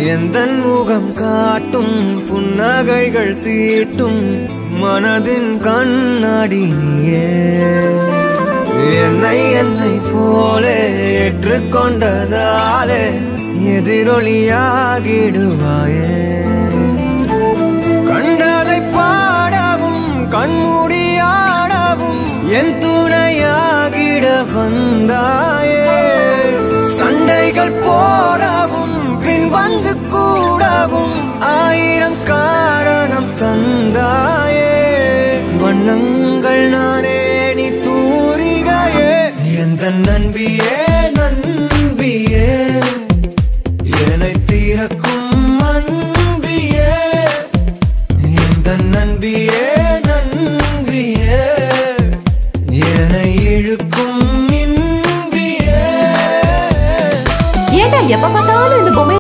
எந்தன் முகம் காட்டும் புன்னகைகள் தீட்டும் மனதின் கண்ணாடி நீயே என்னை போலே ஏற்றுக்கொண்டதாலே எதிரொலியாகிடுவாயே கண்டதை பாடவும் கண்மூடியாடவும் என் துணையாகிட வந்தாயே சண்டைகள் போடவும் பின் வந்து கூடவும் ஆயிரம் காரணம் தந்தாயே வண்ணங்கள் நானே நீ தூரிகையே எந்த நண்பியே நண்பியே என்னை தீரக்கும் அன்பியே எந்த நண்பியே நண்பியே என்னை இழுக்கும் இன்பியே ஏண்டா எப்ப பார்த்தாலும் இந்த பொம்மை